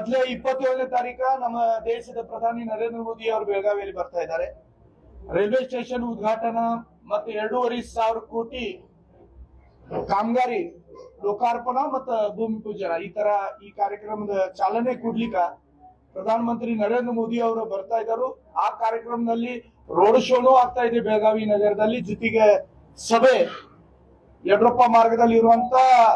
ಮೊದಲೇ 27ನೇ ತಾರೀಕ ನಮ್ಮ ದೇಶದ ಪ್ರಧಾನಿ ನರೇಂದ್ರ ಮೋದಿ ಅವರು ಬೆಳಗಾವಿಯಲ್ಲಿ ಬರ್ತಾ ಇದ್ದಾರೆ. ರೈಲ್ವೆ ಸ್ಟೇಷನ್ ಉದ್ಘಾಟನಾ ಮತ್ತು 2,500 ಕೋಟಿ ಕಾಮಗಾರಿ ಲೋಕಾರ್ಪಣಾ ಮತ್ತು ಭೂಮಿ ಪೂಜನ ಈ ಕಾರ್ಯಕ್ರಮದ ಚಾಲನೆ ಕೊಡ್ಲಿಕ್ಕೆ ಪ್ರಧಾನಮಂತ್ರಿ ನರೇಂದ್ರ ಮೋದಿ ಅವರು ಬರ್ತಾ ಇದ್ದಾರೆ. ಆ ಕಾರ್ಯಕ್ರಮದಲ್ಲಿ ರೋಡ್ ಶೋನು ಆಗ್ತಾ ಇದೆ ಬೆಳಗಾವಿ ನಗರದಲ್ಲಿ. ಜೊತೆಗೆ ಸಭೆ ಯಡ್ರಪ್ಪ ಮಾರ್ಗದಲ್ಲಿ ಇರುವಂತ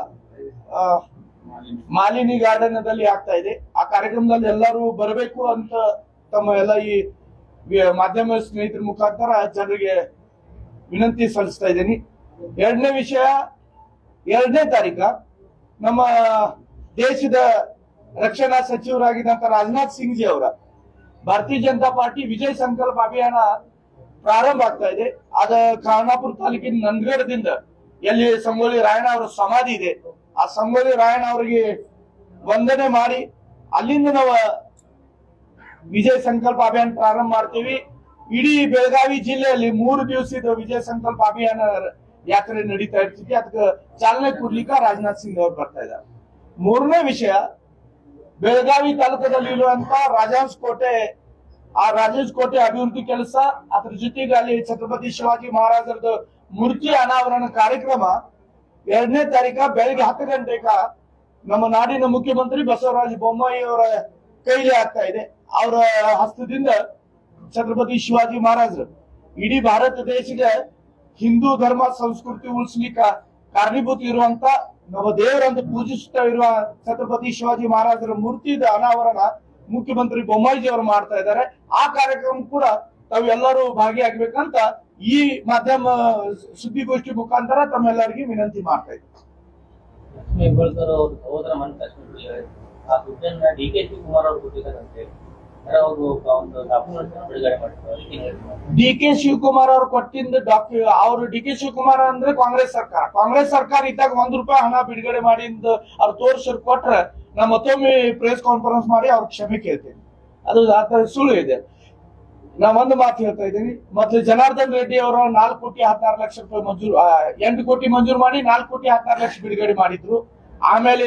ಮಾಲಿನಿ ಗಾರ್ಡನ್ ದಲ್ಲಿ ಆಗ್ತಾ ಇದೆ. ಆ ಕಾರ್ಯಕ್ರಮದಲ್ಲಿ ಎಲ್ಲರೂ ಬರಬೇಕು ಅಂತ ತಮ್ಮ ಎಲ್ಲ ಈ ಮಾಧ್ಯಮ ಸ್ನೇಹಿತರ ಮುಖಾಂತರ ಜನರಿಗೆ ವಿನಂತಿ ಸಲ್ಲಿಸ್ತಾ ಇದ್ದೀನಿ. ಎರಡನೇ ವಿಷಯ, 2ನೇ ತಾರೀಕ ನಮ್ಮ ದೇಶದ ರಕ್ಷಣಾ ಸಚಿವರಾಗಿದ್ದಂತ ರಾಜನಾಥ್ ಸಿಂಗ್ ಜಿ ಅವರ ಭಾರತೀಯ ಜನತಾ ಪಾರ್ಟಿ ವಿಜಯ್ ಸಂಕಲ್ಪ ಅಭಿಯಾನ ಪ್ರಾರಂಭ ಆಗ್ತಾ ಇದೆ. ಅದ ಖಾನಾಪುರ ತಾಲೂಕಿನ ನಂದಗಡದಿಂದ ಎಲ್ಲಿ ಸಂಗೊಳ್ಳಿ ರಾಯಣ್ಣ ಅವರ ಸಮಾಧಿ ಇದೆ, ಆ ಸಂಗೊಳ್ಳಿ ರಾಯಣ್ಣ ಅವರಿಗೆ ವಂದನೆ ಮಾಡಿ ಅಲ್ಲಿಂದ ನಾವು ವಿಜಯ ಸಂಕಲ್ಪ ಅಭಿಯಾನ ಪ್ರಾರಂಭ ಮಾಡ್ತೀವಿ. ಇಡೀ ಬೆಳಗಾವಿ ಜಿಲ್ಲೆಯಲ್ಲಿ 3 ದಿವಸದ ವಿಜಯ ಸಂಕಲ್ಪ ಅಭಿಯಾನ ಯಾತ್ರೆ ನಡೀತಾ ಇರ್ತೈತಿ. ಅದಕ್ಕೆ ಚಾಲನೆ ಕೊಡ್ಲಿಕ್ಕೆ ರಾಜನಾಥ್ ಸಿಂಗ್ ಅವರು ಬರ್ತಾ ಇದ್ದಾರೆ. 3ನೇ ವಿಷಯ, ಬೆಳಗಾವಿ ತಾಲೂಕದಲ್ಲಿ ಇರುವಂತ ರಾಜಹಂಸ ಕೋಟೆ, ಆ ರಾಜಹಂಸ ಕೋಟೆ ಅಭಿವೃದ್ಧಿ ಕೆಲಸ, ಅದ್ರ ಜೊತೆಗೆ ಅಲ್ಲಿ ಛತ್ರಪತಿ ಶಿವಾಜಿ ಮಹಾರಾಜರದ ಮೂರ್ತಿ ಅನಾವರಣ ಕಾರ್ಯಕ್ರಮ 2ನೇ ತಾರೀಕ ಬೆಳಗ್ಗೆ 10 ಗಂಟೆಗ ನಮ್ಮ ನಾಡಿನ ಮುಖ್ಯಮಂತ್ರಿ ಬಸವರಾಜ ಬೊಮ್ಮಾಯಿ ಅವರ ಕೈಲಿ ಆಗ್ತಾ ಇದೆ. ಅವರ ಹಸ್ತದಿಂದ ಛತ್ರಪತಿ ಶಿವಾಜಿ ಮಹಾರಾಜರು ಇಡೀ ಭಾರತ ದೇಶದ ಹಿಂದೂ ಧರ್ಮ ಸಂಸ್ಕೃತಿ ಉಳಿಸ್ಲಿಕ್ಕ ಕಾರಣೀಭೂತ ಇರುವಂತ ನಮ್ಮ ದೇವರಂತ ಪೂಜಿಸುತ್ತಾ ಇರುವ ಛತ್ರಪತಿ ಶಿವಾಜಿ ಮಹಾರಾಜರ ಮೂರ್ತಿದ ಅನಾವರಣ ಮುಖ್ಯಮಂತ್ರಿ ಬೊಮ್ಮಾಯಿಜಿ ಅವರು ಮಾಡ್ತಾ ಇದ್ದಾರೆ. ಆ ಕಾರ್ಯಕ್ರಮ ಕೂಡ ತಾವೆಲ್ಲರೂ ಭಾಗಿಯಾಗಬೇಕಂತ ಈ ಮಾಧ್ಯಮ ಸುದ್ದಿಗೋಷ್ಠಿ ಮುಖಾಂತರ ತಮ್ಮೆಲ್ಲರಿಗೆ ವಿನಂತಿ ಮಾಡ್ತಾ ಇದ್ದೀವಿ. ಡಿ.ಕೆ. ಶಿವಕುಮಾರ್ ಅವರು ಕೊಟ್ಟಿದ್ದ ಅವರು ಡಿ.ಕೆ. ಶಿವಕುಮಾರ್ ಅಂದ್ರೆ ಕಾಂಗ್ರೆಸ್ ಸರ್ಕಾರ ಇದ್ದಾಗ ₹1 ಹಣ ಬಿಡುಗಡೆ ಮಾಡಿ ಅವ್ರು ತೋರ್ಸರ್ ಕೊಟ್ರೆ ನಾ ಮತ್ತೊಮ್ಮೆ ಪ್ರೆಸ್ ಕಾನ್ಫರೆನ್ಸ್ ಮಾಡಿ ಅವ್ರ ಕ್ಷಮೆ ಕೇಳ್ತೇನೆ. ಅದು ಸುಳ್ಳು ಇದೆ. ನಾ ಒಂದು ಮಾತು ಹೇಳ್ತಾ ಇದ್ದೀನಿ. ಮೊದಲು ಜನಾರ್ದನ್ ರೆಡ್ಡಿ ಅವರು 4,16,00,000 ಮಂಜೂರು, 8 ಕೋಟಿ ಮಂಜೂರು ಮಾಡಿ 4,16,00,000 ಬಿಡುಗಡೆ ಮಾಡಿದ್ರು. ಆಮೇಲೆ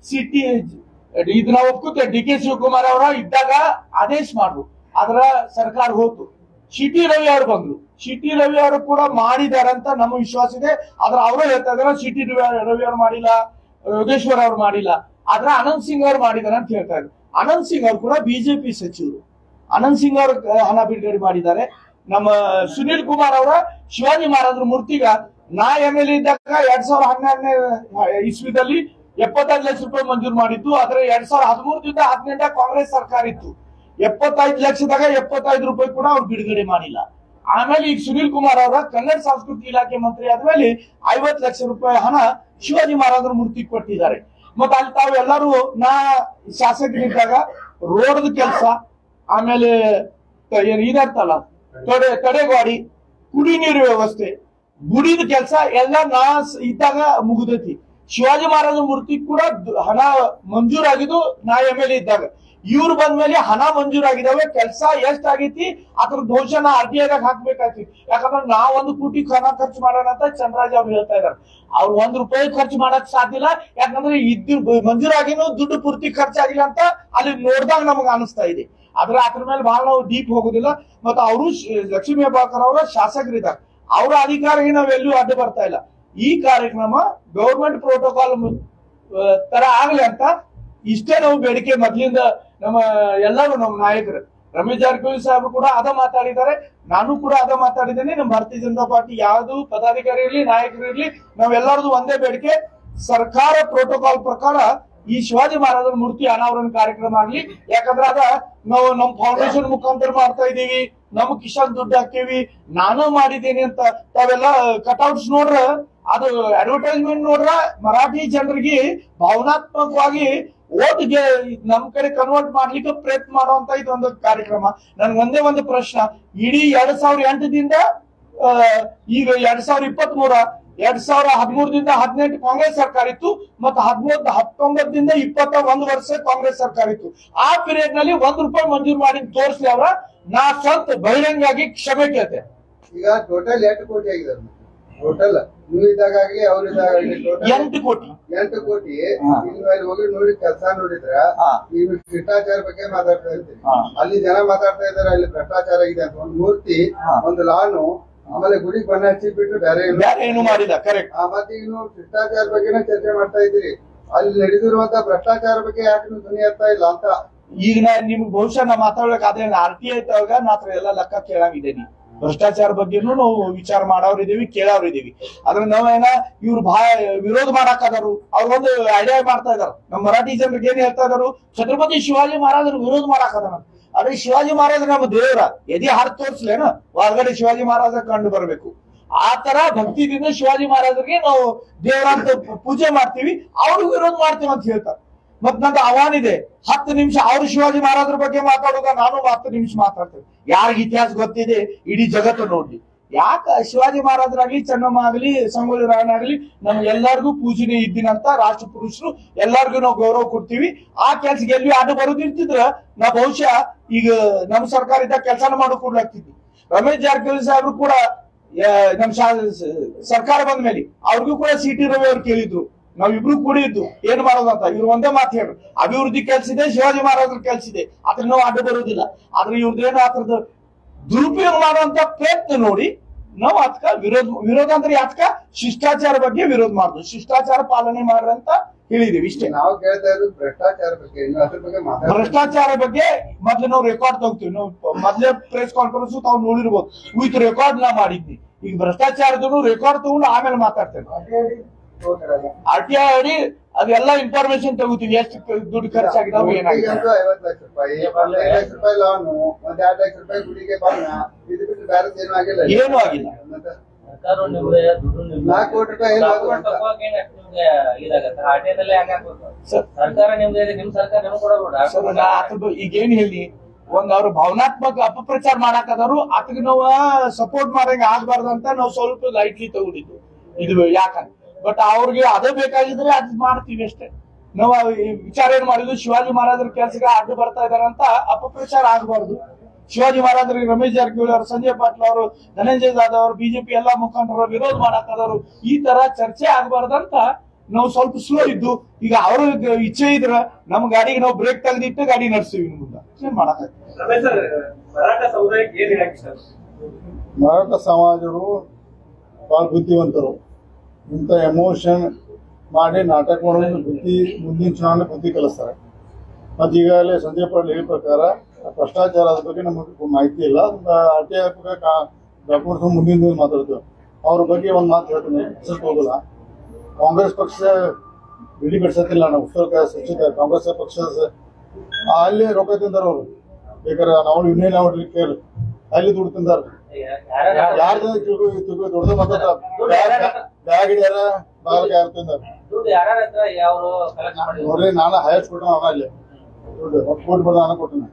ಇದು ನಾವು ಒಪ್ಕೋತೇವೆ, ಡಿ.ಕೆ. ಶಿವಕುಮಾರ್ ಅವರ ಇದ್ದಾಗ ಆದೇಶ ಮಾಡ್ರು, ಅದರ ಸರ್ಕಾರ ಹೋತು. ಸಿ.ಟಿ. ರವಿ ಅವರು ಬಂದ್ರು. ಸಿ.ಟಿ. ರವಿ ಅವರು ಕೂಡ ಮಾಡಿದಾರೆ ಅಂತ ನಮ್ಮ ವಿಶ್ವಾಸ ಇದೆ. ಆದ್ರೆ ಅವರು ಹೇಳ್ತಾ ಇದಾರೆ ಸಿ.ಟಿ. ರವಿ ಅವರು ಮಾಡಿಲ್ಲ, ಯೋಗೇಶ್ವರ್ ಅವರು ಮಾಡಿಲ್ಲ, ಆದ್ರೆ ಅನಂತ್ ಸಿಂಗ್ ಅವರು ಮಾಡಿದಾರೆ ಅಂತ ಹೇಳ್ತಾ ಇದ್ರು. ಅನಂತ್ ಸಿಂಗ್ ಅವರು ಕೂಡ ಬಿಜೆಪಿ ಸಚಿವರು. ಅನಂತ್ ಸಿಂಗ್ ಅವರು ಹಣ ಬಿಡುಗಡೆ ಮಾಡಿದ್ದಾರೆ. ನಮ್ಮ ಸುನೀಲ್ ಕುಮಾರ್ ಅವರ ಶಿವಾಜಿ ಮಹಾರಾಜರ ಮೂರ್ತಿಗ ನಾ MLA ಇದ್ದಾಗ 2012ನೇ ಇಸ್ವಿದಲ್ಲಿ 75 ಲಕ್ಷ ರೂಪಾಯಿ ಮಂಜೂರು ಮಾಡಿದ್ದು. ಆದ್ರೆ 2013ರಿಂದ 18 ಕಾಂಗ್ರೆಸ್ ಸರ್ಕಾರ ಇತ್ತು. 75 ಲಕ್ಷದಾಗ 75 ರೂಪಾಯಿ ಕೂಡ ಅವ್ರು ಬಿಡುಗಡೆ ಮಾಡಿಲ್ಲ. ಆಮೇಲೆ ಈಗ ಸುನೀಲ್ ಕುಮಾರ್ ಅವರ ಕನ್ನಡ ಸಂಸ್ಕೃತಿ ಇಲಾಖೆ ಮಂತ್ರಿ ಆದ್ಮೇಲೆ 50 ಲಕ್ಷ ರೂಪಾಯಿ ಹಣ ಶಿವಾಜಿ ಮಹಾರಾಜರ ಮೂರ್ತಿ ಕೊಟ್ಟಿದ್ದಾರೆ. ಮತ್ತೆ ಅಲ್ಲಿ ತಾವೆಲ್ಲರೂ ನಾ ಶಾಸಕರಿದ್ದಾಗ ರೋಡ್ ಕೆಲಸ, ಆಮೇಲೆ ಇದರ್ತಲ್ಲ ತಡೆಗೋಡಿ, ಕುಡಿ ನೀರು ವ್ಯವಸ್ಥೆ, ಗುಡಿದ ಕೆಲಸ ಎಲ್ಲ ನಾ ಇದ್ದಾಗ ಮುಗಿದೈತಿ. ಶಿವಾಜಿ ಮಹಾರಾಜ ಮೂರ್ತಿ ಕೂಡ ಹಣ ಮಂಜೂರಾಗಿದ್ದು ನಾ MLA ಇದ್ದಾಗ. ಇವ್ರು ಬಂದ್ಮೇಲೆ ಹಣ ಮಂಜೂರಾಗಿದ್ದಾವೆ. ಕೆಲಸ ಎಷ್ಟಾಗೈತಿ ಅದ್ರ ದೋಷನ RTIದಾಗ ಹಾಕ್ಬೇಕಾಗ್ತಿ. ಯಾಕಂದ್ರೆ ನಾವ್ 1 ಕೋಟಿ ಹಣ ಖರ್ಚು ಮಾಡೋಣ ಅಂತ ಚಂದ್ರರಾಜ್ ಅವ್ರು ಹೇಳ್ತಾ ಇದಾರೆ. ಅವ್ರು ₹1 ಖರ್ಚು ಮಾಡಕ್ ಸಾಧ್ಯ ಇಲ್ಲ. ಯಾಕಂದ್ರೆ ಮಂಜೂರಾಗಿನೂ ದುಡ್ಡು ಪೂರ್ತಿ ಖರ್ಚಾಗಿಲ್ಲ ಅಂತ ಅಲ್ಲಿ ನೋಡ್ದಾಗ ನಮಗ್ ಅನಿಸ್ತಾ ಇದೆ. ಅದ್ರ ಮೇಲೆ ಬಹಳ ನಾವು ಡೀಪ್ ಹೋಗುದಿಲ್ಲ. ಮತ್ತೆ ಅವರು ಲಕ್ಷ್ಮೀ ಹೆಬ್ಬಾಳ್ಕರ್ ಅವರ ಶಾಸಕರಿದ್ದಾರೆ. ಅವರ ಅಧಿಕಾರಿಗೆ ನಾವೆಲ್ಲೂ ಅಡ್ಡ ಬರ್ತಾ ಇಲ್ಲ. ಈ ಕಾರ್ಯಕ್ರಮ ಗವರ್ಮೆಂಟ್ ಪ್ರೋಟೋಕಾಲ್ ತರ ಆಗ್ಲಿ ಅಂತ ಇಷ್ಟೇ ನಾವು ಬೇಡಿಕೆ ಮೊದ್ಲಿಂದ ಎಲ್ಲರೂ ನಮ್ಮ ನಾಯಕರು ರಮೇಶ್ ಜಾರಕಿಹೊಳಿ ಸಾಹೇಬರು ಕೂಡ ಅದ ಮಾತಾಡಿದ್ದಾರೆ, ನಾನು ಕೂಡ ಅದ ಮಾತಾಡಿದ್ದೇನೆ. ನಮ್ಮ ಭಾರತೀಯ ಜನತಾ ಪಾರ್ಟಿ ಯಾವ್ದು ಪದಾಧಿಕಾರಿ ಇರ್ಲಿ ನಾಯಕರು ಇರ್ಲಿ, ನಾವೆಲ್ಲರದು ಒಂದೇ ಬೇಡಿಕೆ, ಸರ್ಕಾರ ಪ್ರೋಟೋಕಾಲ್ ಪ್ರಕಾರ ಈ ಶಿವಾಜಿ ಮಹಾರಾಜರ ಮೂರ್ತಿ ಅನಾವರಣ ಕಾರ್ಯಕ್ರಮ ಆಗ್ಲಿ. ಯಾಕಂದ್ರೆ ಅದ ನಾವು ನಮ್ ಫೌಂಡೇಶನ್ ಮುಖಾಂತರ ಮಾಡ್ತಾ ಇದೀವಿ, ನಮ್ ಕಿಶನ್ ದುಡ್ಡು ಹಾಕೇವಿ, ನಾನು ಮಾಡಿದ್ದೇನೆ ಅಂತ ತಾವೆಲ್ಲ ಕಟ್ಔಟ್ಸ್ ನೋಡ್ರ, ಅದು ಅಡ್ವರ್ಟೈಸ್ಮೆಂಟ್ ನೋಡ್ರ ಮರಾಠಿ ಜನರಿಗೆ ಭಾವನಾತ್ಮಕವಾಗಿ ಓಟ್ಗೆ ನಮ್ ಕಡೆ ಕನ್ವರ್ಟ್ ಮಾಡ್ಲಿಕ್ಕೆ ಪ್ರಯತ್ನ ಮಾಡುವಂತ ಇದೊಂದು ಕಾರ್ಯಕ್ರಮ. ನನ್ಗೆ ಒಂದೇ ಒಂದು ಪ್ರಶ್ನೆ, ಇಡೀ 2008ದಿಂದ ಈಗ 2023 2013ದಿಂದ 18 ಕಾಂಗ್ರೆಸ್ ಸರ್ಕಾರ ಇತ್ತು, ಮತ್ತೆ 19ದಿಂದ 21 ವರ್ಷ ಕಾಂಗ್ರೆಸ್ ಸರ್ಕಾರ ಇತ್ತು. ಆ ಪೀರಿಯಡ್ ನಲ್ಲಿ ₹1 ಮಂಜೂರು ಮಾಡಿ ತೋರಿಸ್ಲಿ ಅವರ, ನಾ ಸ್ವಂತ ಬಹಿರಂಗಾಗಿ ಕ್ಷಮೆ ಕೇಳ್ತೇನೆ. ಈಗ ಟೋಟಲ್ 8 ಕೋಟಿ ಆಗಿದೆ. ಟೋಟಲ್ ನೀವು ಇದ್ದಾಗಲಿ ಅವ್ರು ಇದ್ದಾಗಲಿ 8 ಕೋಟಿ 8 ಕೋಟಿ ಇಲ್ಲಿ ಹೋಗಿ ನೋಡಿ ಕೆಲಸ ನೋಡಿದ್ರ ಈಗ ಭ್ರಷ್ಟಾಚಾರ ಬಗ್ಗೆ ಮಾತಾಡ್ತಾ ಇರ್ತೀವಿ. ಅಲ್ಲಿ ಜನ ಮಾತಾಡ್ತಾ ಇದಾರೆ ಅಲ್ಲಿ ಭ್ರಷ್ಟಾಚಾರ ಆಗಿದೆ ಅಂತ. ಒಂದು ಮೂರ್ತಿ ಒಂದು ಲಾನು ಆಮೇಲೆ ಗುಡಿ ಬಣ್ಣ ಹಚ್ಚಿ ಬಿಟ್ರೆ ಬೇರೆ ಏನು ಮಾಡಿಲ್ಲ. ಕರೆಕ್ಟ್. ಮತ್ತೆ ಈಗ ನೀವು ಭ್ರಷ್ಟಾಚಾರ ಬಗ್ಗೆನೇ ಚರ್ಚೆ ಮಾಡ್ತಾ ಇದ್ದೀರಿ. ಅಲ್ಲಿ ನಡೆದಿರುವಂತ ಭ್ರಷ್ಟಾಚಾರ ಬಗ್ಗೆ ಯಾಕೆ ನೀವು ಧ್ವನಿ ಎತ್ತಾ ಇಲ್ಲ ಅಂತ. ಈಗ ನಿಮ್ಗೆ ಬಹುಶಃ ನಾ ಮಾತಾಡ್ಬೇಕಾದ್ರೆ RTI ಇದ್ದಾಗ ನಾತ್ರ ಎಲ್ಲ ಲೆಕ್ಕ ಕೇಳಂಗಿದ್ದೇನೆ. ಭ್ರಷ್ಟಾಚಾರ ಬಗ್ಗೆನೂ ನಾವು ವಿಚಾರ ಮಾಡೋರಿದೀವಿ, ಕೇಳೋರಿದೀವಿ. ಆದ್ರೆ ನಾವೇನ ಇವ್ರು ವಿರೋಧ ಮಾಡಾಕದಾರು. ಅವ್ರು ಒಂದು ಐಡಿಯಾ ಮಾಡ್ತಾ ಇದಾರ. ನಮ್ಮ ಮರಾಠಿ ಜನರಿಗೆ ಏನ್ ಹೇಳ್ತಾ ಇದಾರು, ಛತ್ರಪತಿ ಶಿವಾಜಿ ಮಹಾರಾಜರು ವಿರೋಧ ಮಾಡಾಕದಾರ. ಆದ್ರೆ ಶಿವಾಜಿ ಮಹಾರಾಜ ನಮ್ಮ ದೇವರ ಎದೆ ಹಾರು ತೋರ್ಸ್ಲೇನ ಹೊರಗಡೆ ಶಿವಾಜಿ ಮಹಾರಾಜ ಕಂಡು ಬರ್ಬೇಕು. ಆ ತರ ಭಕ್ತಿದಿಂದ ಶಿವಾಜಿ ಮಹಾರಾಜರಿಗೆ ನಾವು ದೇವರ ಅಂತ ಪೂಜೆ ಮಾಡ್ತೀವಿ, ಅವ್ರಿಗೆ ವಿರೋಧ ಮಾಡ್ತೀವಿ ಅಂತ ಹೇಳ್ತಾರೆ. ಮತ್ ನಂದು ಆಹ್ವಾನ ಇದೆ, 10 ನಿಮಿಷ ಅವ್ರು ಶಿವಾಜಿ ಮಹಾರಾಜರ ಬಗ್ಗೆ ಮಾತಾಡುವಾಗ ನಾನು 10 ನಿಮಿಷ ಮಾತಾಡ್ತೇವೆ. ಯಾರಿಗ ಇತಿಹಾಸ ಗೊತ್ತಿದೆ ಇಡೀ ಜಗತ್ತು ನೋಡ್ಲಿ. ಯಾಕ ಶಿವಾಜಿ ಮಹಾರಾಜರಾಗ್ಲಿ, ಚೆನ್ನಮ್ಮ ಆಗ್ಲಿ, ಸಂಗೊಳ್ಳಿ ರಾಯಣ್ಣ ಆಗ್ಲಿ ನಮ್ಗೆಲ್ಲರಿಗೂ ಪೂಜನೆ ಇದ್ದಿನಂತ ರಾಷ್ಟ್ರ ಪುರುಷರು, ಎಲ್ಲಾರ್ಗು ನಾವು ಗೌರವ ಕೊಡ್ತೀವಿ. ಆ ಕೆಲ್ಸಕ್ಕೆ ಎಲ್ಲಿ ಅಡ್ಡ ಬರೋದಿರ್ತಿದ್ರ ನಾ ಬಹುಶಃ ಈಗ ನಮ್ ಸರ್ಕಾರ ಇದ್ದಾಗ ಕೆಲಸನ ಮಾಡೋ ಕೊಡ್ಲಾಗ್ತಿದ್ವಿ. ರಮೇಶ್ ಜಾರಕಿಹೊಳಿ ಸಾಹೇಬ್ರು ಕೂಡ ನಮ್ ಸರ್ಕಾರ ಬಂದ ಮೇಲೆ ಅವ್ರಿಗೂ ಕೂಡ CT ರವಿ ಅವ್ರು ಕೇಳಿದ್ರು, ನಾವಿಬ್ರು ಕೂಡಿ ಇದ್ದು ಏನ್ ಮಾಡೋದಂತ. ಇವ್ರು ಒಂದೇ ಮಾತು ಹೇಳ್ರು, ಅಭಿವೃದ್ಧಿ ಕೆಲ್ಸಿದೆ, ಶಿವಾಜಿ ಮಹಾರಾಜರ ಕೆಲ್ಸಿದೆ, ಅದ್ರ ನಾವು ಅಡ್ಡ ಬರೋದಿಲ್ಲ. ಆದ್ರೆ ಇವ್ರದ್ದೇನು ಅದ್ರದ್ದು ದುರುಪಯೋಗ ಮಾಡುವಂತ ಪ್ರಯತ್ನ ನೋಡಿ ನಾವು ಅದಕ್ಕ ವಿರೋಧ ಅಂದ್ರೆ ಯಾಕ ಶಿಷ್ಟಾಚಾರ ಬಗ್ಗೆ ವಿರೋಧ ಮಾಡುದು, ಶಿಷ್ಟಾಚಾರ ಪಾಲನೆ ಮಾಡ್ರಿ ಅಂತ ಹೇಳಿದೀವಿ. ಇಷ್ಟೇ ನಾವು ಕೇಳ್ತಾ ಇರೋದು ಭ್ರಷ್ಟಾಚಾರ ಬಗ್ಗೆ. ಅದ್ರ ಬಗ್ಗೆ ಭ್ರಷ್ಟಾಚಾರ ಬಗ್ಗೆ ಮೊದ್ಲು ನಾವು ರೆಕಾರ್ಡ್ ತಗೋತೀವಿ. ನಾವು ಮೊದ್ಲೇ ಪ್ರೆಸ್ ಕಾನ್ಫರೆನ್ಸ್ ತಾವು ನೋಡಿರ್ಬೋದು, ವಿತ್ ರೆಕಾರ್ಡ್ ನಾ ಮಾಡಿದ್ನಿ. ಈಗ ಭ್ರಷ್ಟಾಚಾರದೂ ರೆಕಾರ್ಡ್ ತಗೊಂಡು ಆಮೇಲೆ ಮಾತಾಡ್ತೇನೆ. RTI ಅಡಿ ಅದೆಲ್ಲ ಇನ್ಫಾರ್ಮೇಶನ್ ತಗೋತೀವಿ, ಎಷ್ಟು ದುಡ್ಡು ಖರ್ಚಾಗಿದಾವೆ, ಏನಾಗಿದೆ. 50 ಲಕ್ಷ ರೂಪಾಯಿ, 15 ಲಕ್ಷ ರೂಪಾಯಿ ಲಾನು, 1 2 ಲಕ್ಷ ರೂಪಾಯಿ ಗುಡಿಗೆ ಬಣ್ಣ, ಇದು ಬಿಟ್ಟು ಬೇರೆ ಏನೂ ಆಗಿಲ್ಲ. ಏನೂ ಆಗಿಲ್ಲ. 4 ಕೋಟಿ ರೂಪಾಯಿ ಈಗೇನ್ ಹೇಳಿ, ಒಂದ್ ಅವ್ರು ಭಾವನಾತ್ಮಕ ಅಪಪ್ರಚಾರ ಮಾಡಾಕದಾರು, ಅದಕ್ಕೆ ನಾವು ಸಪೋರ್ಟ್ ಮಾಡಂಗ ಆಗ್ಬಾರ್ದಂತ ನಾವು ಸ್ವಲ್ಪ ಲೈಟ್ಲಿ ತಗೊಂಡಿದ್ದು ಇದು. ಯಾಕಂದ್ರೆ ಬಟ್ ಅವ್ರಿಗೆ ಅದೇ ಬೇಕಾಗಿದ್ರೆ ಅದ್ ಮಾಡ್ತೀವಿ ಅಷ್ಟೇ. ನಾವು ವಿಚಾರ ಏನ್ ಮಾಡಿದ್ವಿ, ಶಿವಾಜಿ ಮಹಾರಾಜರ ಕೆಲ್ಸಕ್ಕೆ ಅಡ್ಡು ಬರ್ತಾ ಇದಾರಂತ ಅಪಪ್ರಚಾರ ಆಗಬಾರ್ದು. ಶಿವಾಜಿ ಮಹಾರಾಜರಿಗೆ ರಮೇಶ್ ಜಾರಕಿಹೊಳಿ ಅವರು, ಸಂಜಯ್ ಪಾಟೀಲ್ ಅವರು, ಧನಂಜಯ ಜಾಧವ್ ಅವರು, ಬಿಜೆಪಿ ಎಲ್ಲಾ ಮುಖಂಡರು ವಿರೋಧ ಮಾಡಾಕದವರು. ಈ ತರ ಚರ್ಚೆ ಆಗ್ಬಾರ್ದಂತ ನಾವು ಸ್ವಲ್ಪ ಸ್ಲೋ ಇದ್ದು. ಈಗ ಅವ್ರ ಇಚ್ಛೆ ಇದ್ರ ನಮ್ ಗಾಡಿಗೆ ನಾವು ಬ್ರೇಕ್ ತೆಗೆದಿಟ್ಟು ಗಾಡಿ ನಡೆಸ್ತೀವಿ. ಮುಂದೆ ಏನ್ ಮಾಡಕ್ ಮರಾಠ ಸಮಾಜರು ಬಹಳ ಬುದ್ಧಿವಂತರು. ಇಂಥ ಎಮೋಷನ್ ಮಾಡಿ ನಾಟಕ ಮಾಡೋದು ಬುದ್ಧಿ, ಮುಂದಿನ ಚುನಾವಣೆ ಬುದ್ಧಿ ಕಲಿಸ್ತಾರೆ. ಮತ್ತು ಈಗಾಗಲೇ ಸಂಜಯ್ ಪಾಟೀಲ್ ಹೇಳಿದ ಪ್ರಕಾರ ಭ್ರಷ್ಟಾಚಾರದ ಬಗ್ಗೆ ನಮಗೆ ಮಾಹಿತಿ ಇಲ್ಲ. RTI ಡಾಕ್ಯುಮೆಂಟ್ಸ್ ಮುಂದಿನ ದಿನ ಮಾತಾಡ್ತೇವೆ. ಅವ್ರ ಬಗ್ಗೆ ಒಂದು ಮಾತು ಹೇಳ್ತೀನಿ, ಹೆಸರು ಹೋಗಲ್ಲ. ಕಾಂಗ್ರೆಸ್ ಪಕ್ಷ ಬಿಡಿ ಬಿಡ್ಸತ್ತಿಲ್ಲ. ನಾವು ಉತ್ತರ ಕಾಂಗ್ರೆಸ್ ಪಕ್ಷ ಅಲ್ಲಿ ರೊಕ್ಕ ತಿಂದಾರ ಅವರು. ಬೇಕಾದ್ರೆ ನಾವು ಯೂನಿಯನ್ ಅವ್ರಿಗೆ ಅಲ್ಲಿ ದುಡ್ಡು ತಿಂದಾರ. ಯಾರ್ದ ದೊಡ್ಡ ಮಾತಾಡ ಬ್ಯಾಗ್ ಹಿಡಿಯಾರ ಬಾಲ್ಗೆ ಯಾರು ತಿಂದಾರ ನೋಡ್ರಿ. ನಾನು ಹೈಯೆಸ್ಟ್ ಕೊಟ್ಟನ ಅವನ ಅಲ್ಲಿ ದುಡ್ಡು ಕೋಟಿ ಬಿಡ ನಾನು ಕೊಟ್ಟನ.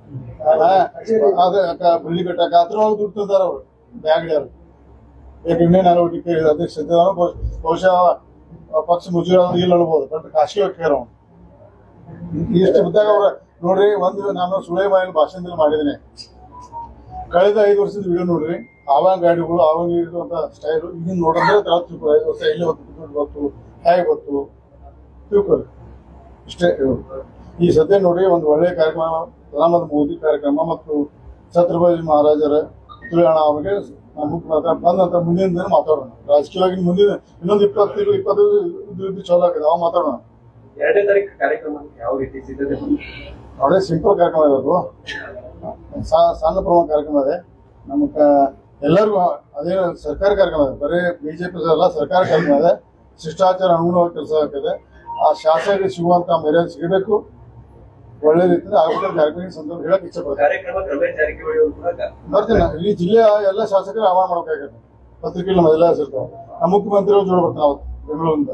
ಬಿಳಿ ಕಟ್ಟಕ ಅದ್ರೊಳಗೆ ದುಡ್ಡು ತಿಂದಾರ ಅವ್ರು ಬ್ಯಾಗ್ ಹಿಡಿಯಾರ. ಯೂನಿಯನ್ ಅಧ್ಯಕ್ಷ ಬಹುಶಃ ಪಕ್ಷ ಮುಜುರ ಇಲ್ಲ ಅನ್ಬೋದು, ಬಟ್ ಖಾಸಗಿ ಹೋಗ್ಯಾರ ಅವ್ನು. ಎಷ್ಟು ಬಿದ್ದಾಗ ಅವ್ರ ನೋಡ್ರಿ. ಒಂದು ನಾನು ಸುಳೇಮಾಯನ ಭಾಷಣದಲ್ಲಿ ಮಾಡಿದ್ದೀನಿ. ಕಳೆದ 5 ವರ್ಷದ ವಿಡಿಯೋ ನೋಡ್ರಿ. ಆವಾಗ ಗಾಡಿಗಳು ಆವಾಗ ಇರುವಂತ ಸ್ಟೈಲು ಈಗಿನ ನೋಡಿದ್ರೆ 5 ವರ್ಷ ಎಲ್ಲಿ ಗೊತ್ತು ಹೇಗೆ ಗೊತ್ತು ತಿಳ್ಕೊಳ್ಳಿ. ಇಷ್ಟೇ. ಈ ಸದ್ಯ ನೋಡಿ ಒಂದು ಒಳ್ಳೆಯ ಕಾರ್ಯಕ್ರಮ, ಪ್ರಧಾನಮಂತ್ರಿ ಮೋದಿ ಕಾರ್ಯಕ್ರಮ ಮತ್ತು ಛತ್ರಪತಿ ಮಹಾರಾಜರ ತುಳಿಯೋಣ. ಅವ್ರಿಗೆ ಬಂದಂತ ಮುಂದಿನ ದಿನ ಮಾತಾಡೋಣ. ರಾಜಕೀಯವಾಗಿ ಮುಂದಿನ ಇನ್ನೊಂದು 20-25 ಚಲೋ ಆಗಿದೆ, ಅವಾಗ ಮಾತಾಡೋಣ. 2ನೇ ತಾರೀಕು ಕಾರ್ಯಕ್ರಮ ಯಾವ ರೀತಿ ಸಿದ್ಧತೆ? ಅವರೇ ಸಿಂಪಲ್ ಕಾರ್ಯಕ್ರಮ ಇರೋದು, ಸಣ್ಣ ಪ್ರಮಾಣ ಕಾರ್ಯಕ್ರಮ ಇದೆ. ನಮ್ಗೆ ಎಲ್ಲರಿಗೂ ಅದೇ ಸರ್ಕಾರಿ ಕಾರ್ಯಕ್ರಮ ಇದೆ, ಬರೀ ಬಿಜೆಪಿ ಅಲ್ಲ, ಸರ್ಕಾರಿ ಕಾರ್ಯಕ್ರಮ ಇದೆ. ಶಿಷ್ಟಾಚಾರ ಅನುಗುಣವಾಗಿ ಕೆಲಸ ಆಗ್ತದೆ. ಆ ಶಾಸಕರಿಗೆ ಸಿಗುವಂತ ಮರ್ಯಾದೆ ಸಿಗಬೇಕು, ಒಳ್ಳೆ ರೀತಿಯಿಂದ ಆಗ್ಬೇಕಾದ ಕಾರ್ಯಕ್ರಮ ಸಂದರ್ಭ ಹೇಳಕ್ ಇಚ್ಛೆ ಬರ್ತೀನಿ. ಈ ಜಿಲ್ಲೆಯ ಎಲ್ಲ ಶಾಸಕರು ಆಹ್ವಾನ ಮಾಡ್ಬೇಕಾಗತ್ತೆ. ಪತ್ರಿಕೆಯಲ್ಲಿ ಮೊದಲೇ ಹೆಸರ್ತಾವ. ನಮ್ಮ ಮುಖ್ಯಮಂತ್ರಿಗಳು ಜೋಡ ಬರ್ತಾವ ಬೆಂಗಳೂರಿಂದ.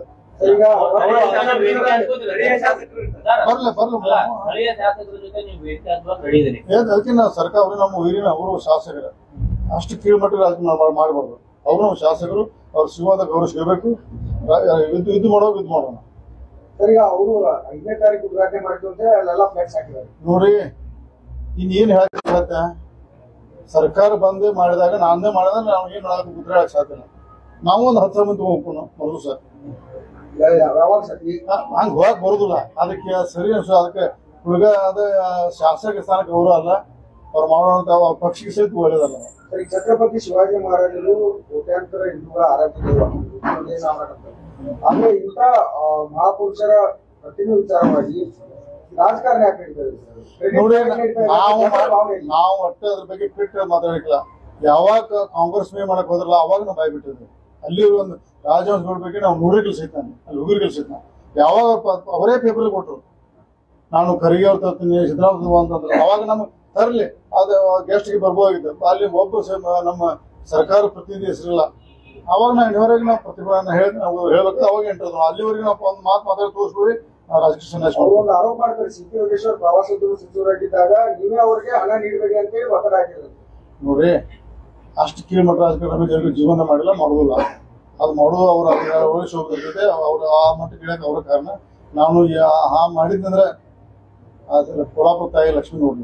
ಅದಕ್ಕೆ ನಾವು ಸರ್ಕಾರ ನಮ್ಮ ಊರಿನ ಅವರು ಶಾಸಕರ ಅಷ್ಟು ಕೀಳ್ಮಟ್ಟದ ರಾಜಕೀಯ ಮಾಡಬಾರ್ದು. ಅವರು ನಮ್ಮ ಶಾಸಕರು, ಅವ್ರು ಸಿಗುವಂತ ಗೌರವ ಸಿಗಬೇಕು. ಇದು ಮಾಡೋಣ. ಸರಿ, ಅವರು 5ನೇ ತಾರೀಕು ಉದ್ಘಾಟನೆ ಮಾಡಿದ್ರೆ ಅಲ್ಲೆಲ್ಲ ಫ್ಲೆಕ್ಸ್ ಹಾಕಿದ್ದಾರೆ ನೋಡ್ರಿ. ಇನ್ನೇನ್ ಹೇಳ್ತ ಸರ್ಕಾರ ಬಂದೇ ಮಾಡಿದಾಗ ನಾನೇ ಮಾಡಿದ್ರೆ ನಾವು ಏನ್ ಮಾಡಕ್ ಉತ್ತರ ಸಾಧ್ಯ. ನಾವು ಒಂದು 10 ಮಂದಿ ಹೋಗ್ಕೊಂಡು ಮೊದಲು ಸರ್ ಯಾವಾಗ ಸತಿ ಹಂಗ ಹೋಗಕ್ ಬರುದಿಲ್ಲ. ಅದಕ್ಕೆ ಸರಿ ಅನ್ಸೋ ಅದಕ್ಕೆ ಹುಡುಗ ಅದ ಶಾಸಕ ಸ್ಥಾನಕ್ಕೆ ಗೌರವ ಅಲ್ಲ, ಅವ್ರು ಮಾಡುವಂತ ಪಕ್ಷಿಗೆ ಸಹಿತ ಒಳ್ಳೇದಲ್ಲ. ಸರಿ, ಛತ್ರಪತಿ ಶಿವಾಜಿ ಮಹಾರಾಜರು ಕೋಟ್ಯಾಂತರ ಹಿಂದೂಗಳ ಆರಾಧ್ಯರು. ಆದ್ರೆ ಇಂಥ ಮಹಾಪುರುಷರ ಪ್ರತಿಮೆ ವಿಚಾರವಾಗಿ ರಾಜಕಾರಣ ಯಾಕೆ ನಡೀತದೆ? ನೋಡಿ, ನಾವು ಒಟ್ಟೆ ಅದ್ರ ಬಗ್ಗೆ ಫಿಟ್ ಮಾತಾಡಿಲ್ಲ. ಯಾವಾಗ ಕಾಂಗ್ರೆಸ್ ಮೇ ಮಾಡಕ್ ಹೋದ್ರಲ್ಲ ಅವಾಗ ನಾವು ಬಾಯ್ಬಿಟ್ಟಿದ್ವಿ. ಅಲ್ಲಿ ಒಂದು ರಾಜವಂಶಗಳ ಬಗ್ಗೆ ನಾವು 100 ಗೆಲ್ಸಿದ್ದಾನೆ, ಅಲ್ಲಿ ಹುಡುಗರು ಗೆಲ್ಸಿದ್ದಾನೆ. ಯಾವಾಗ ಅವರೇ ಪೇಪರ್ ಕೊಟ್ಟರು, ನಾನು ಖರ್ಗೆ ಅವ್ರು ತರ್ತೀನಿ, ಸಿದ್ದರಾಮಯ್ಯ ಅಂತಂದ್ರೆ ಅವಾಗ ನಮ್ಗೆ ತರಲಿ, ಅದು ಗೆಸ್ಟ್ಗೆ ಬರ್ಬೋದಾಗಿತ್ತು. ಅಲ್ಲಿ ಒಬ್ಬ ನಮ್ಮ ಸರ್ಕಾರ ಪ್ರತಿನಿಧಿ ಹೆಸರಿಲ್ಲ. ಅವಾಗ ನಾವು ಇನ್ನವರೆಗೆ ನಾವು ಪ್ರತಿಭೆಯನ್ನು ಹೇಳ್ಬೇಕು. ಅವಾಗ ಎಂಟು ಅಲ್ಲಿವರೆಗೆ ನಾವು ಒಂದು ಮಾತಾಡಿ ತೋರಿಸ್ಬಿಡಿ ರಾಜಕೃಷ್ಣ. ಒಂದು ಆರೋಪ ಮಾಡ್ತಾರೆ, ಸಿ.ಪಿ. ಯೋಗೇಶ್ವರ್ ಪ್ರವಾಸೋದ್ಯಮ ಸಚಿವರಾಗಿದ್ದಾಗ ನೀವೇ ಅವ್ರಿಗೆ ಹಣ ನೀಡಬೇಡಿ ಅಂತ ಹೇಳಿ ಒತ್ತಡ ಹಾಕಿದ್ರು. ನೋಡ್ರಿ, ಅಷ್ಟು ಕಿಲೋಮೀಟರ್ ರಾಜಕಾರಣ ಜನರಿಗೆ ಜೀವನ ಮಾಡಿಲ್ಲ, ಮಾಡೋದಿಲ್ಲ. ಅದು ಮಾಡೋದು ಅವ್ರ ಹೋಗ್ತಿರ್ತದೆ. ಅವ್ರು ಆ ಮಟ್ಟಕ್ಕೆ ಇಡಕ್ಕೆ ಅವ್ರ ಕಾರಣ. ನಾನು ಮಾಡಿದ್ನಂದ್ರೆ ಅದ್ರ ಕೊಲ್ಲಾಪುರ ತಾಯಿ ಲಕ್ಷ್ಮಿ ನೋಡ್ಲಿ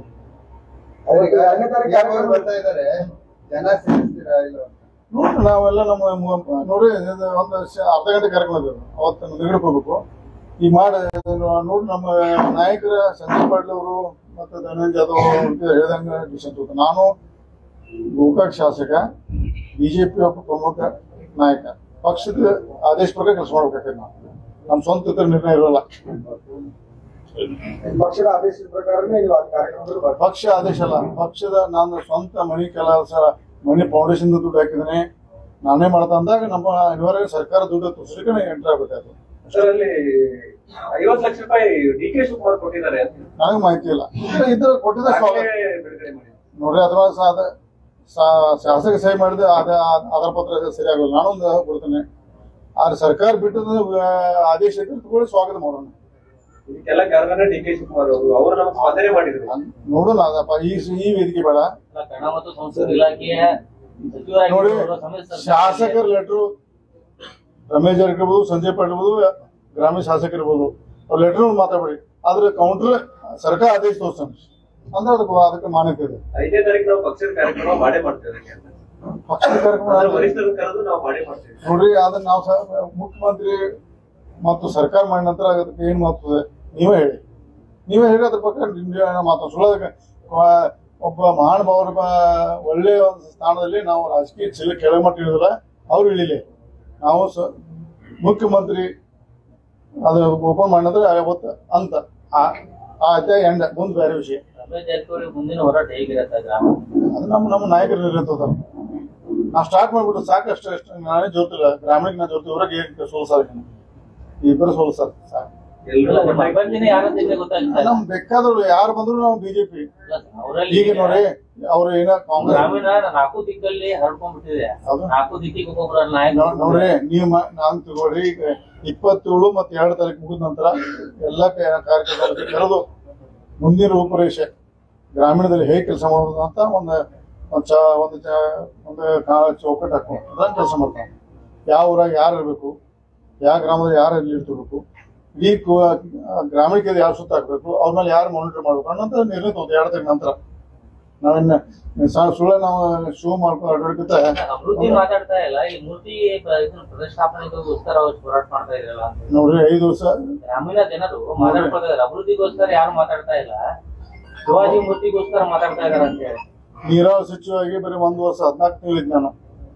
ಬರ್ತಾ ಇದಾರೆ, ಜನ ಸೇರಿಸ್ತೀರಾ ಇಲ್ಲ? ನೋಡ್ರಿ, ನಾವೆಲ್ಲ ನಮ್ಮ ನೋಡ್ರಿ ಒಂದು ಅರ್ಧ ಗಂಟೆ ಕಾರ್ಯಕ್ರಮ ಇದೆ, ಅವತ್ತು ನಿಗಡಕ್ಕೆ ಹೋಗ್ಬೇಕು. ಈ ಮಾಡಿ ನೋಡಿ, ನಮ್ಮ ನಾಯಕರ ಸಂಜಯ್ ಪಾಟೀಲ್ ಅವರು ಮತ್ತೆ ಧನಂಜಯ ಜಾಧವ್ ಹೇಳ್ದಂಗೆ ಡಿಸಿಷನ್ ತಗೋತಾರೆ. ನಾನು ಗೋಕಾಕ್ ಶಾಸಕ, ಬಿಜೆಪಿ ಪ್ರಮುಖ ನಾಯಕ, ಪಕ್ಷದ ಆದೇಶ ಪ್ರಕಾರ ಕೆಲಸ ಮಾಡ್ಬೇಕಾಗ್ತದೆ. ನಾವು ನಮ್ಮ ಸ್ವಂತ ನಿರ್ಣಯ ಇರೋಲ್ಲ. ಪಕ್ಷದ ಆದೇಶದ ಪ್ರಕಾರನೇ ನೀವು ಕಾರ್ಯಕ್ರಮ. ಪಕ್ಷ ಆದೇಶ ಅಲ್ಲ, ಪಕ್ಷದ ನಾನು ಸ್ವಂತ ಮನಿ ಕೆಲಸ ಮನಿ ಫೌಂಡೇಶನ್ ದುಡ್ಡು ಹಾಕಿದ್ದೇನೆ, ನಾನೇ ಮಾಡ್ತಾ ಅಂದಾಗ ನಮ್ಮ ಇವರೆಗೆ ಸರ್ಕಾರ ದುಡ್ಡು ತೋರಿಸಲಿಕ್ಕೆ ಎಂಟ್ರಿ ಆಗ್ಬೇಕಾಯ್ತು. ಅದರಲ್ಲಿ 50 ಲಕ್ಷ ರೂಪಾಯಿ ಡಿ.ಕೆ. ಶಿವಕುಮಾರ್ ಕೊಟ್ಟಿದ್ದಾರೆ ಅಂತ ನನಗೆ ಮಾಹಿತಿ ಇಲ್ಲ. ಇದ್ರ ಕೊಟ್ಟಿದ್ದ ನೋಡ್ರಿ, ಅಥವಾ ಶಾಸಕ ಸಹಿ ಮಾಡಿದ್ರೆ ಆಧಾರ ಪತ್ರ ಸರಿಯಾಗಲ್ಲ. ನಾನೊಂದು ಕೊಡ್ತೇನೆ, ಆದ್ರೆ ಸರ್ಕಾರ ಬಿಟ್ಟದ ಆದೇಶ ತಗೊಳ್ಳಿ, ಸ್ವಾಗತ ಮಾಡೋಣ. ಇದಕ್ಕೆಲ್ಲ ಕಾರಣ ಡಿ.ಕೆ. ಶಿವಕುಮಾರ್ ಅವರು ನಮಗೆ ಸ್ಪಂದನೆ ಮಾಡಿದ್ರು. ನೋಡೋಣ, ಅದಪ್ಪ ಈ ವೇದಿಕೆ ಬೇಡ. ಕನ್ನಡ ಮತ್ತು ಸಂಸ್ಕೃತಿ ಇಲಾಖೆಯ ನೋಡಿ, ಶಾಸಕರ ಲೆಟ್ರು ರಮೇಶ್ ಇರ್ಬೋದು, ಸಂಜಯ್ ಪಾಟೀಲ್ ಇರ್ಬೋದು, ಗ್ರಾಮೀಣ ಶಾಸಕ ಇರ್ಬೋದು, ಅವ್ರ ಲೆಟರ್ ಮಾತಾಡ್ಬೇಡಿ. ಆದ್ರೆ ಕೌಂಟರ್ ಸರ್ಕಾರ ಆದೇಶ ತೋರಿಸ್ತಾನೆ ಅಂದ್ರೆ ಅದಕ್ಕೆ ಮಾನ್ಯತೆ ಇದೆ. 5ನೇ ತಾರೀಕು ನಾವು ಪಕ್ಷದ ಕಾರ್ಯಕ್ರಮ ಮಾಡೇ ಮಾಡ್ತೇವೆ. ಪಕ್ಷದ ಕಾರ್ಯಕ್ರಮ ವರಿಷ್ಠರನ್ನು ಕರೆದು ನಾವು ಮಾಡೇ ಮಾಡ್ತೇವೆ. ನೋಡ್ರಿ, ಅದನ್ನ ನಾವು ಮುಖ್ಯಮಂತ್ರಿ ಮತ್ತು ಸರ್ಕಾರ ಮಾಡಿದ ನಂತರ ಅದಕ್ಕೆ ಏನ್ ಮಾಡ್ತದೆ ನೀವೇ ಹೇಳಿ ಅದ್ರ ಪ್ರಕಾರ ಮಾತು ಸುಳ್ಳೋದಕ್ಕೆ. ಒಬ್ಬ ಮಹಾನುಭಾವರ ಒಳ್ಳೆಯ ಒಂದು ಸ್ಥಾನದಲ್ಲಿ ನಾವು ರಾಜಕೀಯ ಕೆಳಮಟ್ಟ ಇಳಿದಿಲ್ಲ, ಅವ್ರು ಇಳಿಲಿ. ನಾವು ಮುಖ್ಯಮಂತ್ರಿ ಅದು ಓಪನ್ ಮಾಡಿದ್ರೆ ಯಾವತ್ತು ಅಂತ ಎಂಡ್ ಮುಂದೆ ಬೇರೆ ವಿಷಯ. ರಮೇಶ್ ಜಾರಕಿಹೊಳಿ ಮುಂದಿನ ಹೋರಾಟ ಹೇಗಿರತ್ತೆ? ಅದು ನಮ್ಮ ನಾಯಕರು ನಿರ್ಣಯ. ನಾವು ಸ್ಟಾರ್ಟ್ ಮಾಡ್ಬಿಟ್ಟು ಸಾಕಷ್ಟು ನಾನೇ ಜೋತಿಲ್ಲ, ಗ್ರಾಮೀಣ ನಾ ಜೋತಿ ಹೊರಗೆ ಸೋಲ್ಸಾರ, ಇಬ್ಬರು ಸೋಲ್ಸಾರ ಸಾಕು. ನಮ್ ಬೇಕಾದ್ರು ಯಾರು ಬಂದ್ರು ನಾವು ಬಿಜೆಪಿ. ಈಗ ನೋಡಿ, ಅವ್ರು ಏನ ಗ್ರಾಮೀಣ 4 ದಿಕ್ಕಲ್ಲಿ ಹರಡ್ಕೊಂಡ್ಬಿಟ್ಟಿದೆ. 4 ದಿಕ್ಕಿಗೆ ಒಬ್ಬೊಬ್ಬರ ನಾಯಕ. ನೋಡ್ರಿ, ನೀವು ನಾನು ತಗೊಳ್ರಿ, ಈಗ 27 ಮತ್ತು 2 ತಾರೀಕು ಮುಗಿದ ನಂತರ ಎಲ್ಲ ಕಾರ್ಯಕ್ರಮಗಳಿಗೆ ಕರೆದು ಮುಂದಿನ ರೂಪರೇಷೆ ಗ್ರಾಮೀಣದಲ್ಲಿ ಹೇಗೆ ಕೆಲಸ ಮಾಡೋದು ಅಂತ ಒಂದು ಚೌಕಟ್ಟು ಹಾಕೊಂಡು ಅದನ್ನ ಕೆಲಸ ಮಾಡ್ತಾನೆ. ಯಾವ ಊರಾಗ ಯಾರು ಇರಬೇಕು, ಯಾವ ಗ್ರಾಮದಲ್ಲಿ ಯಾರು ಎಲ್ಲಿ ಇರ್ತಿರ್ಬೇಕು, ಈ ಗ್ರಾಮೀಣಕ್ಕೆ ಯಾರು ಸುತ್ತ ಹಾಕ್ಬೇಕು, ಅವ್ರ ಮೇಲೆ ಯಾರು ಮಾನಿಟರ್ ಮಾಡ್ಬೇಕು ಅನ್ನೋಂತ ನಿರ್ಣಯ ತಗೊಂಡು 2 ತಿಂಗಳ ನಂತರ ನಾವಿನ್ನ ಸುಳ್ಳ ನಾವು ಶೋ ಮಾಡ್ಕೊಂಡು ಅಭಿವೃದ್ಧಿ ಮಾತಾಡ್ತಾ ಇಲ್ಲ. ಈ ಮೂರ್ತಿ ಪ್ರತಿಷ್ಠಾಪನೆಗೋಸ್ಕರ ಹೋರಾಟ ಮಾಡ್ತಾ ಇರಲ್ಲ ನೋಡ್ರಿ. 5 ವರ್ಷ ಗ್ರಾಮೀಣ ಜನರು ಮಾತಾಡ್ಕೊಳ್ತಾ ಇದಾರೆ. ಅಭಿವೃದ್ಧಿಗೋಸ್ಕರ ಯಾರು ಮಾತಾಡ್ತಾ ಇಲ್ಲ, ಶಿವಾಜಿ ಮೂರ್ತಿಗೋಸ್ಕರ ಮಾತಾಡ್ತಾ ಇದಾರೆ ಅಂತ ಹೇಳಿ. ನೀರಾವರಿ ಸಚಿವರಾಗಿ ಬರೀ 1 ವರ್ಷ 14 ತಿಂಗಳಿದ್ ನಾನು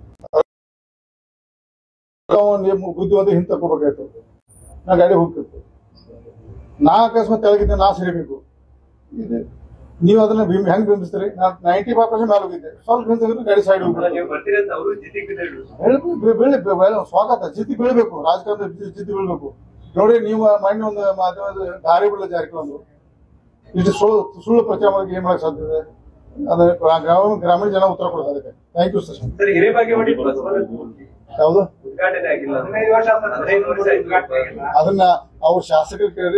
ಬುದ್ಧಿವಂತ ಹಿಂದೆ ತಗೋಬೇಕಾಯ್ತು. ನಾ ಗಾಡಿ ಹೋಗ್ತಿತ್ತು, ನಾ ಅಕಸ್ಮಾತ್ ತೆಳಗಿದ್ದೆ, ನಾ ಸರಿಬೇಕು. ಇದು ನೀವು ಅದನ್ನ ಹೆಂಗ್ ಬಿಂಬಿಸ್ತೀರಿ? ನಾನು 95% ಮೇಲೆ ಹೋಗಿದ್ದೆ, ಸ್ವಲ್ಪ ಹಿಂದೆ ಗಾಡಿ ಸೈಡ್ ಹೋಗ್ಬಿಟ್ಟು ಸ್ವಾಗತ ಜಿತಿ ಬೀಳ್ಬೇಕು, ರಾಜಕಾರಣದ ಜಿತಿ ಬೀಳ್ಬೇಕು. ನೋಡಿ, ನೀವು ಮೊನ್ನೆ ಒಂದು ಮಾಧ್ಯಮದ ದಾರಿ ಬಿಡಲ ಜಾರಕಿಹೊಳಿ ಇಷ್ಟು ಸುಳ್ಳು ಪ್ರಚಾರ ಮಾಡಕ್ಕೆ ಏನ್ ಮಾಡಕ್ ಸಾಧ್ಯ ಇದೆ? ಅದ ಗ್ರಾಮೀಣ ಜನ ಉತ್ತರ ಕೊಡೋದು. ಅದಕ್ಕೆ ಥ್ಯಾಂಕ್ ಯು ಸರ್. ಯಾವ್ದು ಅದನ್ನ ಅವ್ರ ಶಾಸಕರು ಕೇಳಿ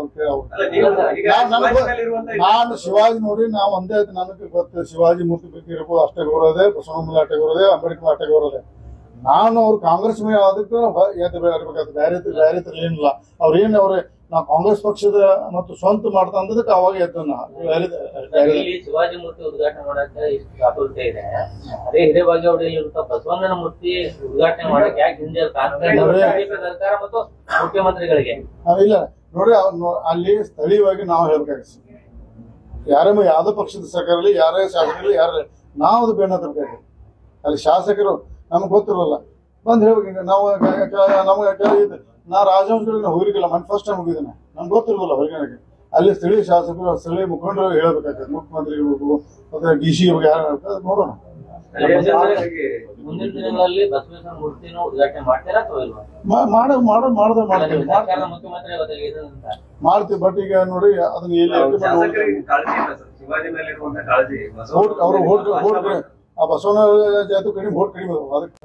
ನಾನು ಶಿವಾಜಿ ನೋಡಿ, ನಾವು ಒಂದೇ ನನಗೆ ಗೊತ್ತು, ಶಿವಾಜಿ ಮೂರ್ತಿ ಬಗ್ಗೆ ಇರ್ಬೋದು, ಅಷ್ಟೇ ಗೌರವದೆ, ಬಸವಣ್ಣ ಅಷ್ಟೇ ಗೌರವದೆ, ಅಂಬೇಡ್ಕರ್ ಅಷ್ಟೇ ಗೌರವದೆ. ನಾನು ಅವ್ರು ಕಾಂಗ್ರೆಸ್ ಮೇಲೆ ಅದಕ್ಕೆ ಬೇರೆ ಬೇರೆ ಏನಿಲ್ಲ. ಅವ್ರೇನು ನಾವು ಕಾಂಗ್ರೆಸ್ ಪಕ್ಷದ ಮತ್ತು ಸ್ವಂತ ಮಾಡ್ತಾ ಅಂದದಕ್ಕೆ ಅವಾಗ ಎದ್ದು ಇಲ್ಲಿ ಶಿವಾಜಿ ಮೂರ್ತಿ ಉದ್ಘಾಟನೆ ಮಾಡಕ್ಕೆ ಇಷ್ಟು ಚಾತುರ್ಯ ಇದೆ, ಅದೇ ಹಿರೇಬಾಗೇವಾಡಿಯಲ್ಲಿ ಇರುವಂತ ಬಸವಣ್ಣನ ಮೂರ್ತಿ ಉದ್ಘಾಟನೆ ಮಾಡಕ್ಕೆ ಯಾಕೆ ಹಿಂದೆ ಸರ್ಕಾರ ಮತ್ತು ಮುಖ್ಯಮಂತ್ರಿಗಳಿಗೆ ಇಲ್ಲ ನೋಡ್ರಿ ಅಲ್ಲಿ ಸ್ಥಳೀಯವಾಗಿ ನಾವು ಹೇಳ್ಬೇಕಾಗಿ ಯಾರೇ ಯಾವ್ದೋ ಪಕ್ಷದ ಸರ್ಕಾರ ಇರಲಿ, ಯಾರೇ ಶಾಸಕರಲ್ಲಿ ಯಾರೇ ನಾವು ಅದು ಬೆನ್ನ ತರಬೇಕು. ಅಲ್ಲಿ ಶಾಸಕರು ನಮ್ಗೆ ಗೊತ್ತಿರಲ್ಲ ಬಂದ್ ಹೇಳ್ಬೇಕು. ನಾವು ನಮ್ಗೆ ನಾ ರಾಜವಂಶಗಳಿಗೆ ಹೋಗಿರ್ಲಿಲ್ಲ, ಮನ್ ಫಸ್ಟ್ ಟೈಮ್ ಹೋಗಿದ್ದೇನೆ, ನಮ್ಗೆ ಗೊತ್ತಿರೋದಿಲ್ಲ ಹೊರಗಡೆ. ಅಲ್ಲಿ ಸ್ಥಳೀಯ ಶಾಸಕರು ಸ್ಥಳೀಯ ಮುಖಂಡರು ಹೇಳ್ಬೇಕಾಗ್ತದೆ, ಮುಖ್ಯಮಂತ್ರಿಗಳು ಮತ್ತೆ ಡಿ ಸಿ ಯಾರು ನೋಡೋಣ. ಮುಂದಿನ ದಿನಗಳಲ್ಲಿ ಬಸವೇಶ್ವರ ಮೂರ್ತಿನ ಉದ್ಘಾಟನೆ ಮಾಡ್ತೀರಾ ಅಥವಾ ಇಲ್ವಾ? ಮಾಡ್ತೀವಿ. ಬಟ್ ಈಗ ನೋಡಿ ಅದನ್ನ ಆ ಬಸವಣ್ಣ ಜಾತಿ ಕಡಿಮೆ ವೋಟ್ ಕಡಿಮೆ ಅದಕ್ಕೆ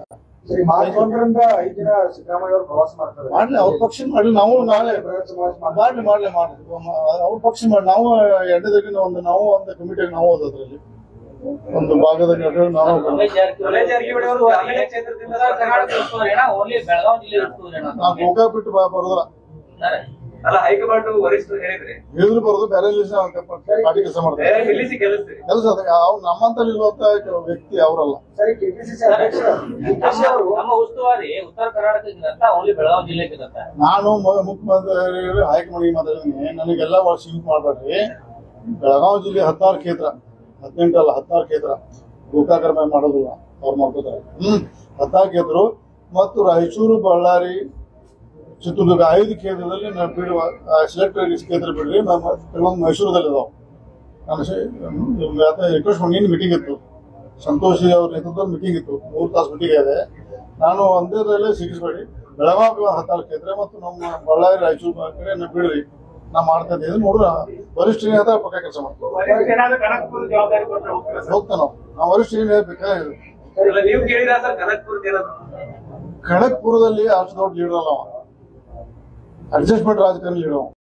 ಮಾಡ್ಲಿ, ಅವ್ರ ಪಕ್ಷ ಮಾಡ್ಲಿ, ನಾವು ನಾಳೆ ಮಾಡ್ಲಿ ಅವ್ರ ಪಕ್ಷ ಮಾಡಿ ನಾವು ಎರಡನೇದಾಗಿ ನಾವು ಒಂದು ಕಮಿಟಿಯಾಗಿ ನಾವು ಅದ್ರಲ್ಲಿ ಒಂದು ಭಾಗದ ನಾವು ಗೋಕಾಕ್ ಬಿಟ್ಟು ಬರೋದಿಲ್ಲ. ಹೇಳಿದ್ರು ಬರೋದು ಬೇರೆ ಪಾರ್ಟಿ ಕೆಲಸ ಮಾಡ್ತಾರೆ. ಕೆಲಸ ನಮ್ಮಂತಲ್ಲಿ ಇರುವಂತ ವ್ಯಕ್ತಿ ಅವರಲ್ಲ. ನಾನು ಮುಖ್ಯಮಂತ್ರಿ ಹೈಕಮಾಂಡ್ ಮಾತಾಡಿದ್ದೀನಿ, ನನಗೆಲ್ಲ ಸಿಂಕ್ ಮಾಡ್ಬೇಡ್ರಿ. ಬೆಳಗಾವಿ ಜಿಲ್ಲೆ 16 ಕ್ಷೇತ್ರ, 18 ಅಲ್ಲ 16 ಕ್ಷೇತ್ರ ಗೋಕಾಕರ ಮೇಲೆ ಮಾಡೋದಿಲ್ಲ, ಅವ್ರು ಮಾಡ್ಕೋತಾರೆ. 16 ಕ್ಷೇತ್ರ ಮತ್ತು ರಾಯಚೂರು, ಬಳ್ಳಾರಿ, ಚಿತ್ರದುರ್ಗ 5 ಕ್ಷೇತ್ರದಲ್ಲಿ ನಾನು ಬಿಡುವ ಸೆಲೆಕ್ಟ್ ಕ್ಷೇತ್ರ ಬಿಡ್ರಿ. ಕೆಲವೊಂದು ಮೈಸೂರದಲ್ಲಿ ಇದಾವೆ. ನಾನು ರಿಕ್ವೆಸ್ಟ್ ಮಾಡಿ ಮೀಟಿಂಗ್ ಇತ್ತು, ಸಂತೋಷ್ ಅವ್ರ ನೇತೃತ್ವದ ಮೀಟಿಂಗ್ ಇತ್ತು, 3 ತಾಸು ಮೀಟಿಂಗ್ ಇದೆ. ನಾನು ಒಂದೇದ್ರಲ್ಲೇ ಸಿಗಿಸ್ಬೇಡಿ, ಬೆಳಗಾವಿ 16 ಕ್ಷೇತ್ರ ಮತ್ತು ನಮ್ಮ ಬಳ್ಳಾರಿ, ರಾಯಚೂರು ಕಡೆ ಬಿಡ್ರಿ, ನಾ ಮಾಡ್ತಾ ಇದ್ದೇವೆ. ನೋಡ್ರ ವರಿಷ್ಠ ಏನಾದ ಪಕ್ಕ ಕೆಲಸ ಮಾಡ್ತೀವಿ, ಹೋಗ್ತಾನ ನಾವು ವರಿಷ್ಠ ಏನ್ ಹೇಳ್ಬೇಕಾಗಿಲ್ಲ. ಖಡಕ್ಪುರದಲ್ಲಿ ಅಷ್ಟು ದೊಡ್ಡ ಲೀಡರ್ ಅಲ್ಲ, ಅಡ್ಜಸ್ಟ್ಮೆಂಟ್ ರಾಜಕಾರಣ ಲೀಡರ್.